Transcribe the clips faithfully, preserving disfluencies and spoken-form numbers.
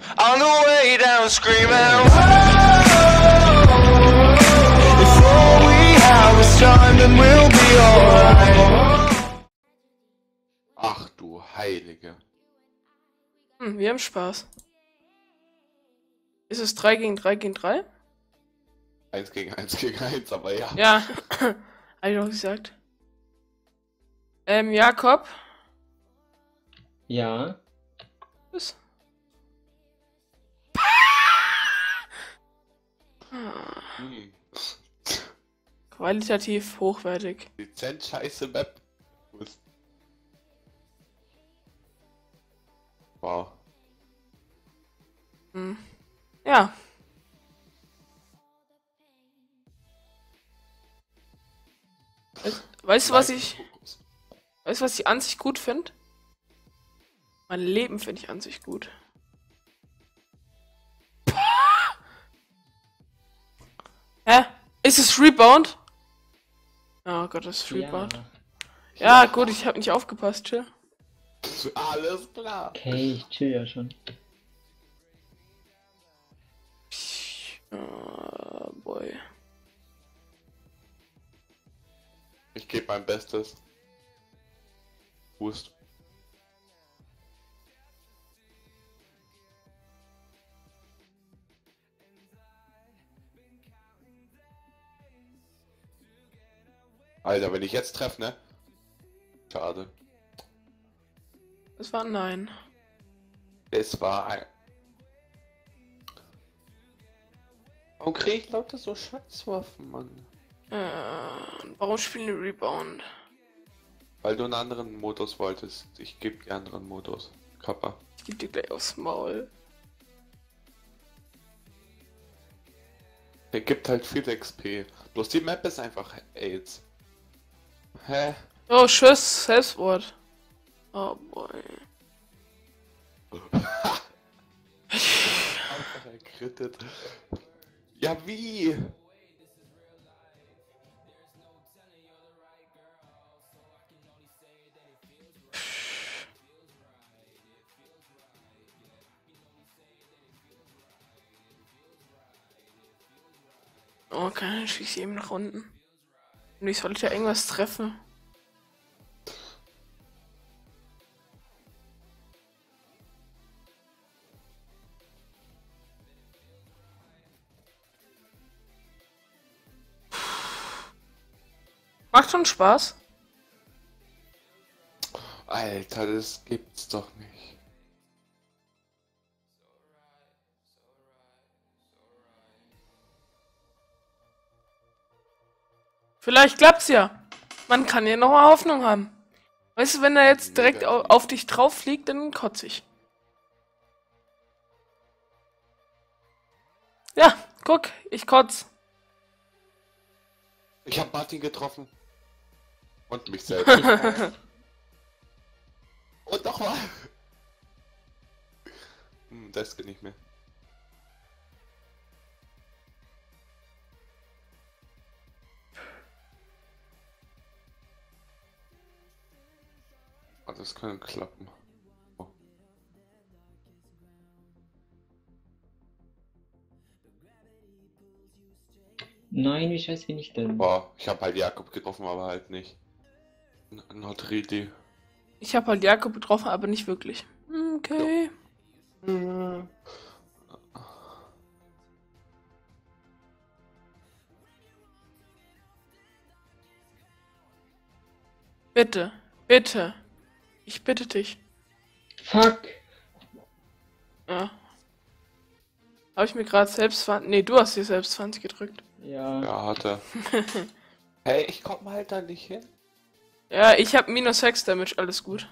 On the way down screaming, whoa. Before we have a son, then we'll be alright. Ach du Heilige. Hm, wir haben Spaß. Ist es drei gegen drei gegen drei? Eins gegen eins gegen eins, aber ja. Ja, hab ich doch gesagt. Ähm, Jakob. Ja. Was? Hm. Qualitativ hochwertig. Dezent scheiße Map. Wow. Hm. Ja. Weißt, weißt du, was ich. Weißt du, was ich an sich gut finde? Mein Leben finde ich an sich gut. Hä? Ist es Rebound? Oh Gott, das ist Rebound. Ja, ja gut, ich habe nicht aufgepasst, chill. Alles klar. Okay, ich chill ja schon. Oh, boy. Ich gebe mein Bestes. Wust. Alter, wenn ich jetzt treffe, ne? Schade. Das war ein Nein. Es war ein... Warum krieg ich lauter so Schatzwaffen, Mann? Äh, warum spielen die Rebound? Weil du einen anderen Modus wolltest. Ich gebe dir anderen Modus. Kappa. Ich geb dir gleich aufs Maul. Der gibt halt viel X P. Bloß die Map ist einfach AIDS. Hä? Oh, Schuss, Selbstmord. Oh boy. Einfach erkrittet. Ja, wie? Okay, ich schieße eben nach unten. Und ich sollte ja irgendwas treffen. Macht schon Spaß. Alter, das gibt's doch nicht. Vielleicht klappt's ja. Man kann ja noch mal Hoffnung haben. Weißt du, wenn er jetzt direkt au auf dich drauf fliegt, dann kotze ich. Ja, guck, ich kotz. Ich hab Martin getroffen. Und mich selbst. Und nochmal. Hm, das geht nicht mehr. Oh, das kann klappen. Oh. Nein, wie scheiße bin ich denn? Boah, ich hab halt Jakob getroffen, aber halt nicht. N- Not really. Ich habe halt Jakob getroffen, aber nicht wirklich. Okay. Hm. Bitte, bitte. Ich bitte dich. Fuck! Ja. Habe ich mir gerade selbst zwanzig... Nee, du hast dir selbst zwanzig gedrückt. Ja. Ja, hat er. Hey, ich komm halt da nicht hin. Ja, ich habe minus sechs Damage, alles gut.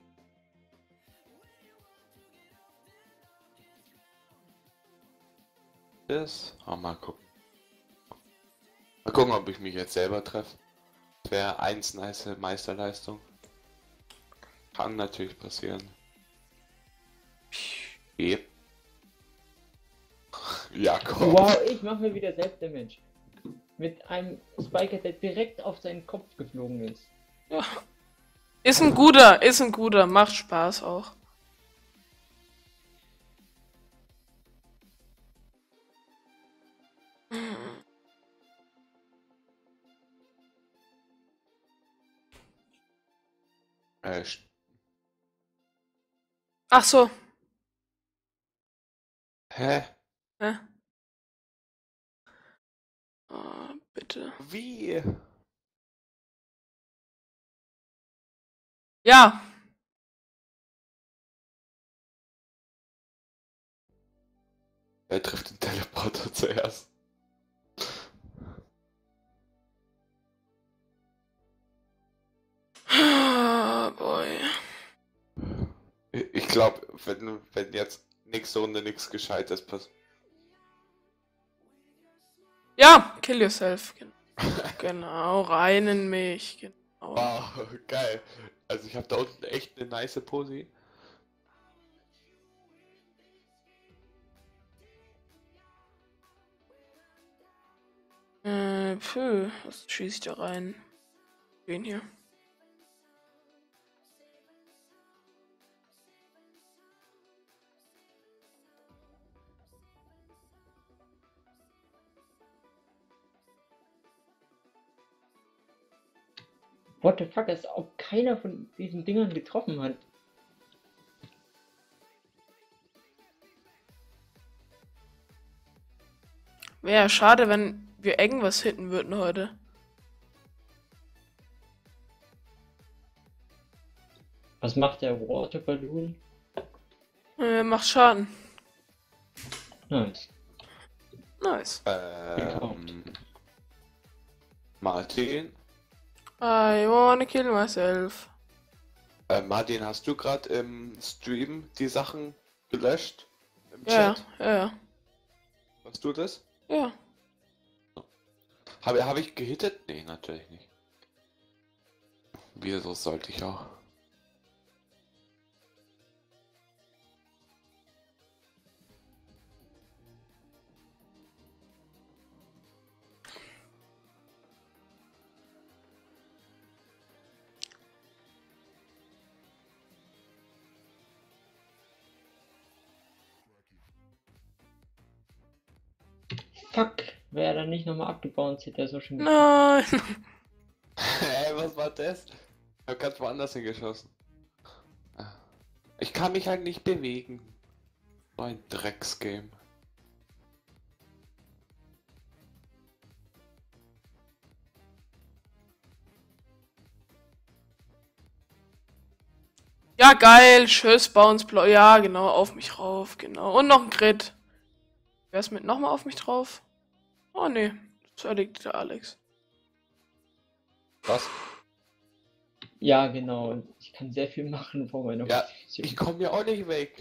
Das? Oh, mal gucken. Mal gucken, ob ich mich jetzt selber treffe. Das wäre eins nice Meisterleistung. Kann natürlich passieren. Yep. Jakob. Wow, ich mache mir wieder selbst Damage. Mit einem Spiker, der direkt auf seinen Kopf geflogen ist. Ja. Ist ein guter, ist ein guter, macht Spaß auch. Äh, st- Ach so. hä? Hä? Oh, bitte. Wie? Ja. Wer trifft den Teleporter zuerst? Oh, boy. Ich ich glaube, wenn, wenn jetzt nächste Runde nichts Gescheites passiert. Ja, kill yourself. Gen- Genau, rein in mich. Genau. Wow, geil. Also ich habe da unten echt eine nice Posi. Äh, pfö, was schieße ich da rein? Wen hier? What the fuck, als ob keiner von diesen Dingern getroffen hat. Wäre schade, wenn wir irgendwas hitten würden heute. Was macht der Water Balloon? Äh, macht Schaden. Nice. Nice. Ähm, Martin? I wanna kill myself. Äh, Martin, hast du gerade im Stream die Sachen gelöscht? Im Ja, Chat? ja, ja. Hast du das? Ja. Habe hab ich gehittet? Nee, natürlich nicht. Wieso sollte ich auch? Fuck, wäre er dann nicht nochmal abgebounced, hätte er so schon. Nein. Hä, was war das? Ich hab ganz woanders hingeschossen. Ich kann mich halt nicht bewegen. So ein Drecksgame. Ja, geil. Tschüss, Bounce Blau. Ja, genau, auf mich rauf. Genau. Und noch ein Crit. Wer ist mit nochmal auf mich drauf? Oh, nee. Das erledigt der Alex. Was? Ja, genau. Und ich kann sehr viel machen vor meiner Ja, Position. ich komme ja auch nicht weg.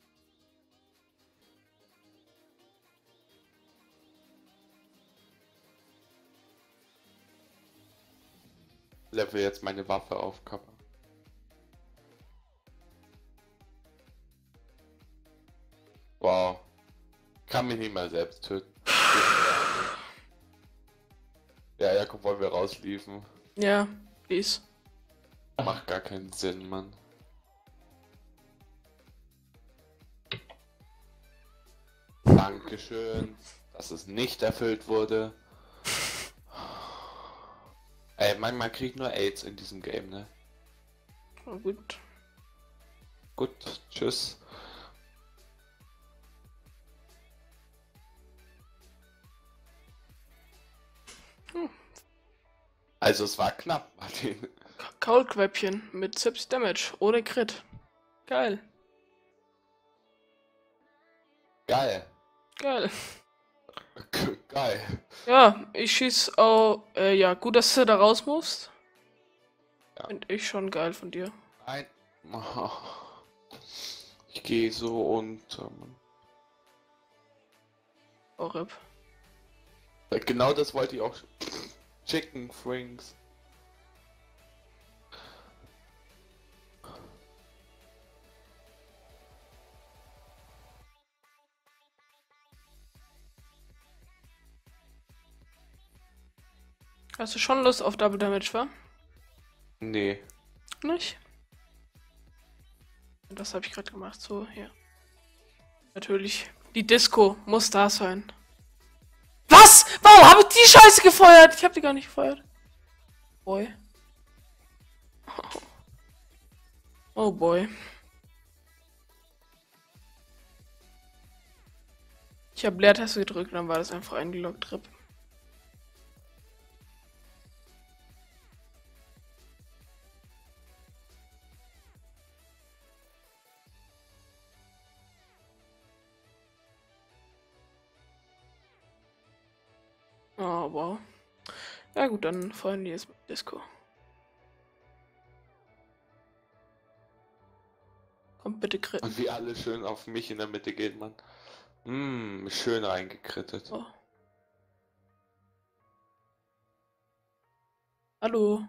Level jetzt meine Waffe auf, Kappa. Wow. Kann mich nicht mal selbst töten. Ja, Jakob, wollen wir rausliefen? Ja, please. Macht gar keinen Sinn, Mann. Dankeschön, dass es nicht erfüllt wurde. Ey, manchmal krieg ich nur AIDS in diesem Game, ne? Oh, gut. Gut, tschüss. Hm. Also es war knapp, Martin. Kaulquäppchen mit siebzig Damage. Ohne Crit. Geil. Geil. Geil. Geil. Ja, ich schieß auch. Äh, ja, gut, dass du da raus musst. Ja. Find ich schon geil von dir. Nein. Ich gehe so unter. Mann. Oh, R I P. Genau das wollte ich auch. Chicken Frings. Hast du schon Lust auf Double Damage, wa? Nee. Nicht? Das habe ich gerade gemacht, so, hier. Natürlich. Die Disco muss da sein. Was? Warum habe ich die Scheiße gefeuert? Ich habe die gar nicht gefeuert. Boy. Oh boy. Ich habe Leertaste gedrückt, dann war das einfach eingeloggt. Rip. Oh, wow. Ja gut, dann freuen die jetzt mit Disco. Kommt bitte Crit. Und wie alle schön auf mich in der Mitte gehen, Mann. Hm, schön reingekrittet. Oh. Hallo.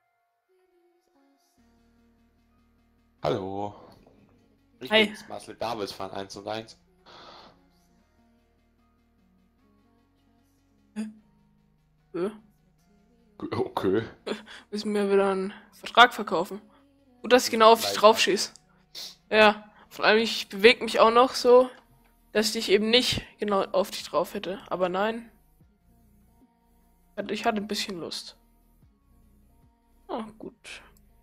Hallo. Ich Hi. bin's, Marcel Davis von eins und eins. Äh, Okay. müssen wir wieder einen Vertrag verkaufen. Gut, dass ich genau auf dich Nein. drauf schieß. Ja, vor allem ich bewege mich auch noch so, dass ich eben nicht genau auf dich drauf hätte. Aber nein. Ich hatte ein bisschen Lust. Ah, gut.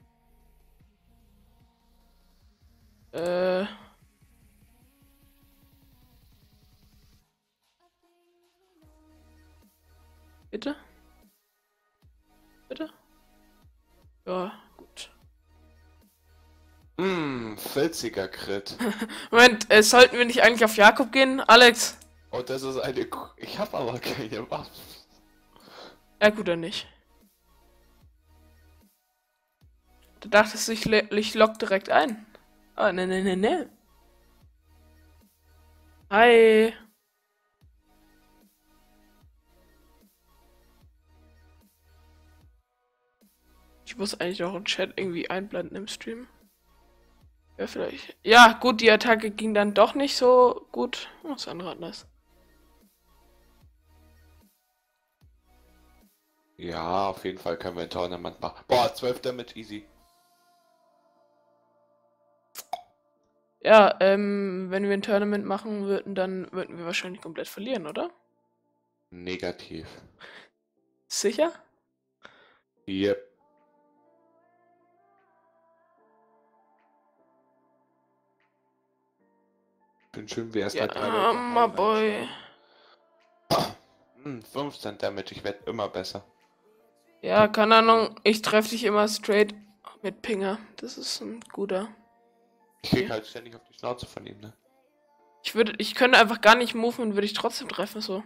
Äh. Bitte? Bitte? Ja, gut. Hm, filziger Crit. Moment, äh, sollten wir nicht eigentlich auf Jakob gehen? Alex? Und das ist eine... K- Ich habe aber keine Waffen. Ja, gut, dann nicht. Du dachtest, ich, le- ich lock direkt ein. Ah, ne, ne, ne, ne. Hi. Ich muss eigentlich auch im Chat irgendwie einblenden im Stream. Ja, vielleicht. Ja, gut, die Attacke ging dann doch nicht so gut. Oh, das andere anders. Ja, auf jeden Fall können wir ein Tournament machen. Boah, zwölf damit easy. Ja, ähm, wenn wir ein Tournament machen würden, dann würden wir wahrscheinlich komplett verlieren, oder? Negativ. Sicher? Yep. Bin schön, wie erstmal drei Ja, Leute my hauen, boy. Hm, fünfzehn damit, ich werde immer besser. Ja, keine Ahnung, ich treffe dich immer straight mit Pinger. Das ist ein guter. Ich krieg halt ständig auf die Schnauze von ihm, ne? Ich würde, ich könnte einfach gar nicht moven und würde ich trotzdem treffen, so.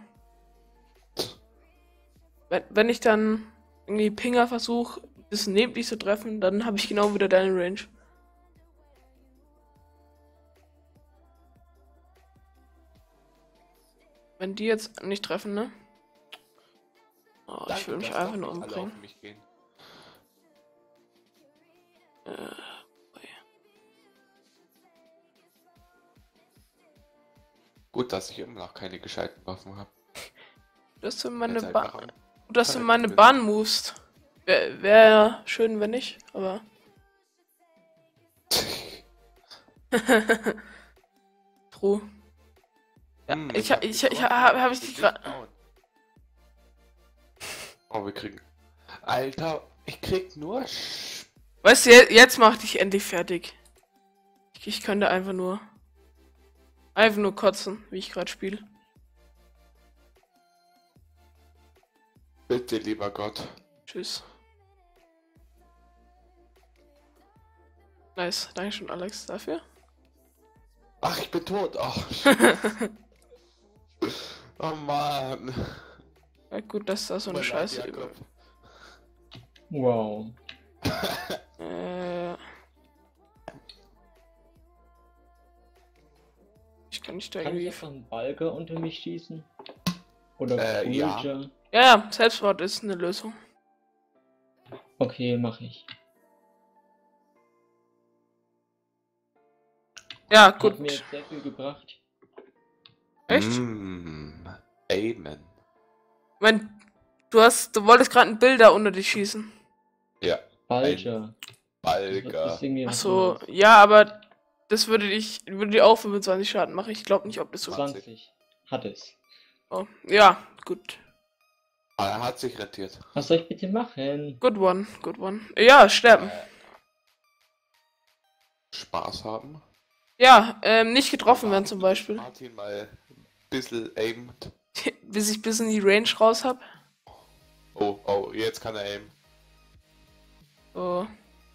Wenn, wenn ich dann irgendwie Pinger versuche, ein bisschen neben dich zu treffen, dann habe ich genau wieder deine Range. Wenn die jetzt nicht treffen, ne? Oh, ich Danke, will mich dass einfach doch nur nicht alle umbringen. auf mich gehen. Äh, ui. Gut, dass ich immer noch keine gescheiten Waffen habe. dass du meine Jetzt Bahn, einfach ein- dass du Kann ich meine bitte? Bahn movest. Wäre wär schön, wenn nicht, aber. True. Ja, Hm, ich, hab ich, die ich, Waffen habe hab auf ich dich Gesicht gerade. bauen. Oh, wir kriegen... Alter, ich krieg nur... Sch Weißt du, je- jetzt mach dich endlich fertig. Ich, ich könnte einfach nur. Einfach nur kotzen, wie ich gerade spiele. Bitte, lieber Gott. Tschüss. Nice, Dankeschön, Alex, dafür. Ach, ich bin tot. Ach, oh Mann. Ja, gut, dass da so eine Tut mir leid, Scheiße über. Jakob. Wow. Äh. Ich kann nicht da Kann ich irgendwie. einfach einen Balger unter mich schießen? Oder Äh, ja. Bulger? Ja, ja, Selbstmord ist eine Lösung. Okay, mache ich. Ja, Hat gut. mir jetzt sehr viel gebracht. Echt? Mm, Amen. Moment, du hast, du wolltest gerade einen Bilder unter dich schießen. Ja, Balger. Balger. Das ist irgendwie Ach was so, anderes. ja, aber das würde dich, würde dir auch fünfundzwanzig Schaden machen. Ich glaube nicht, ob das so. zwanzig. Hat es. Oh, ja, gut. Aber er hat sich rentiert. Was soll ich bitte machen? Good one, good one. Ja, sterben. Spaß haben. Ja, ähm, nicht getroffen werden zum Beispiel. Martin mal ein bisschen aimt. Bis ich bis in die Range raus hab. Oh, oh, jetzt kann er aimen. So.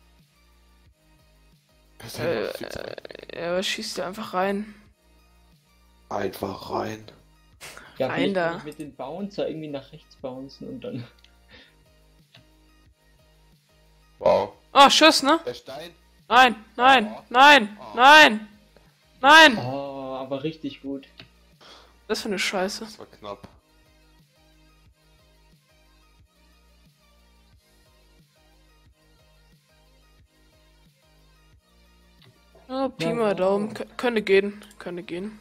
Das ist ja Äh, noch viel zu weit. äh, ja, schießt ja einfach rein. Einfach rein. Ja, Rein vielleicht da. kann ich mit den Bouncer irgendwie nach rechts bouncen und dann. Wow. Oh, Schuss, ne? Der Stein. Nein, nein, nein, nein, nein. Oh, aber richtig gut. Das für eine Scheiße. Das war knapp. Ja, Pi Ja, mal wow. Daumen. Kö- Könnte gehen. Könnte gehen.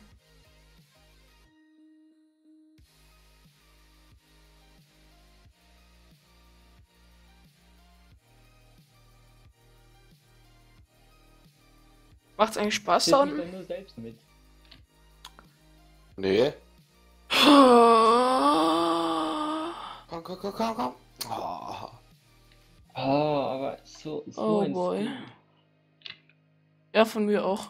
Macht's eigentlich Spaß da Zählt sich unten? dann nur selbst mit. Nee. Oh, Komm, komm, komm, komm, komm. Oh. Oh, aber so, so Oh ein boy. Skill. ja, von mir auch.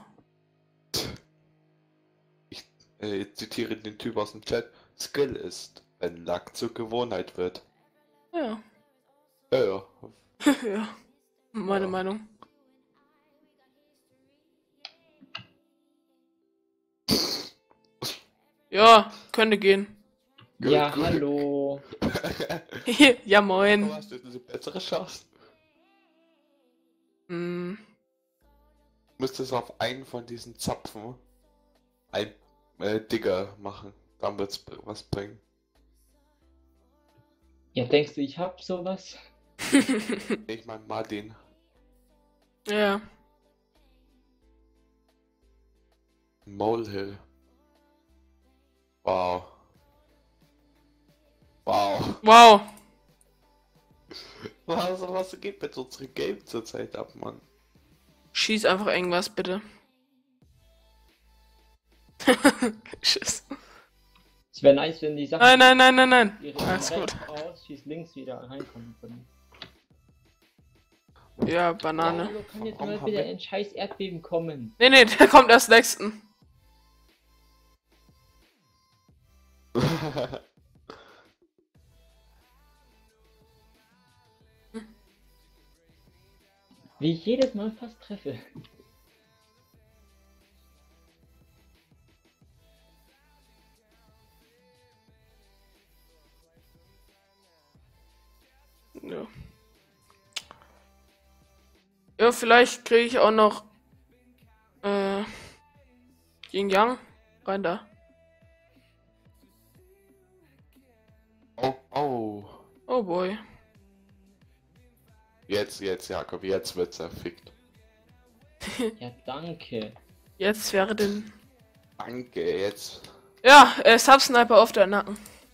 Ich äh, zitiere den Typ aus dem Chat. Skill ist, wenn Luck zur Gewohnheit wird. Ja. Ja, ja. ja. Meine Ja. Meinung. Ja, könnte gehen. Gut, Ja, gut. hallo. ja, Du moin. hast eine bessere Chance. Hm. Du müsstest auf einen von diesen Zapfen ein äh, Digger machen. Dann wird's was bringen. Ja, denkst du, ich hab sowas? Ich mein Martin. ja. Molehill. Wow. Wow. Wow. Was, was geht mit unserem Game zurzeit ab, Mann? Schieß einfach irgendwas, bitte. Tschüss. Es wäre nice, wenn die Sachen Nein, nein, nein, nein, nein. ihre Alles rechts gut. aus, schießt links wieder reinkommen können. Ja, Banane. Hallo, kann jetzt Warum mal haben wieder wir- ein scheiß Erdbeben kommen? Nee, nee, der kommt erst nächsten. Wie ich jedes Mal fast treffe. Ja. Ja, vielleicht kriege ich auch noch äh, Yin Yang rein da. Oh, oh. Oh boy. Jetzt, jetzt, Jakob, jetzt wird's erfickt. Ja, danke. Jetzt wäre den. Danke, jetzt. Ja, äh, Subsniper auf der Nacken.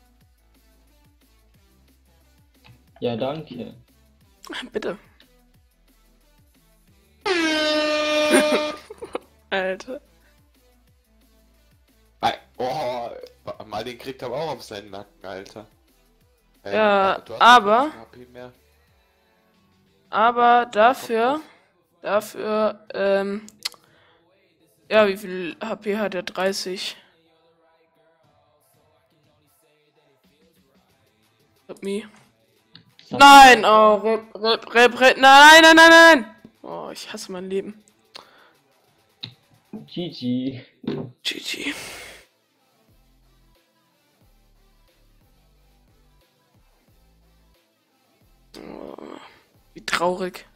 Ja, danke. Bitte. Alter. Ei, oh, Martin kriegt aber auch auf seinen Nacken, Alter. Ähm, Ja, du hast aber- nicht H P mehr. Aber dafür. Dafür, ähm. Ja, wie viel H P hat er? dreißig. Help me. Nein! Oh, Rip, Rip, Rip, Rip. Nein, nein, nein, nein! Oh, ich hasse mein Leben. G G. G G. Oh, wie traurig.